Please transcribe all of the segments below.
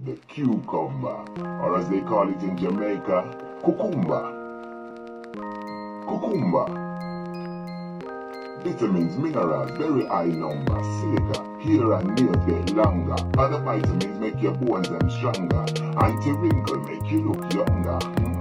the cucumber, or as they call it in Jamaica, cucumber. Cucumber. Vitamins, minerals, very high number, silica, hair and nails get longer. Other vitamins make your bones them stronger. Anti-wrinkle make you look younger.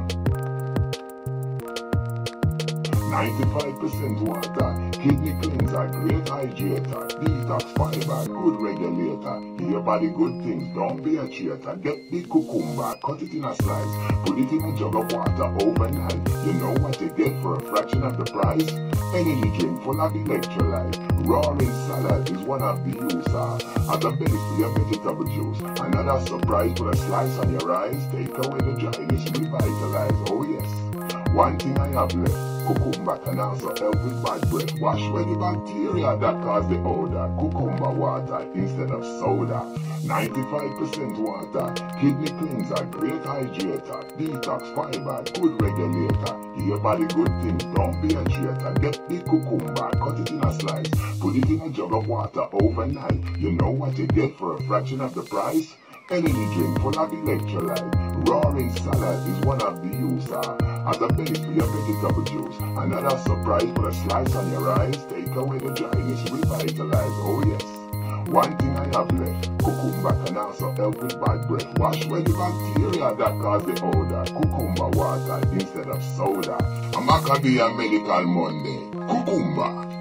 95% water, kidney cleanser, great hydrator, detox fiber, good regulator. Give your body good things, don't be a traitor. Get the cucumber, cut it in a slice, put it in a jug of water overnight. You know what you get for a fraction of the price? Energy drink full of electrolyte. Roaring salad is one of the user. As a base for your vegetable juice. Another surprise, put a slice on your eyes. Take away the dryness, revitalize. Oh yes. One thing I have left. Cucumber can also help with bad breath. Wash away the bacteria that cause the odor. Cucumber water instead of soda. 95% water, kidney cleanser, great hydrator, detox fiber, good regulator. Give your body good things, don't be a traitor. Get the cucumber, cut it in a slice, put it in a jug of water overnight. You know what you get for a fraction of the price? Energy drink full of electrolyte. Roaring salad is one of the user. As a base for your vegetable juice. Another surprise, put a slice on your eyes. Take away the dryness, revitalize. Oh yes. One thing I have left. Cucumber can also help with bad breath. Wash away the bacteria that cause the odor. Cucumber water instead of soda. A Maccabi Medical Monday. Cucumber.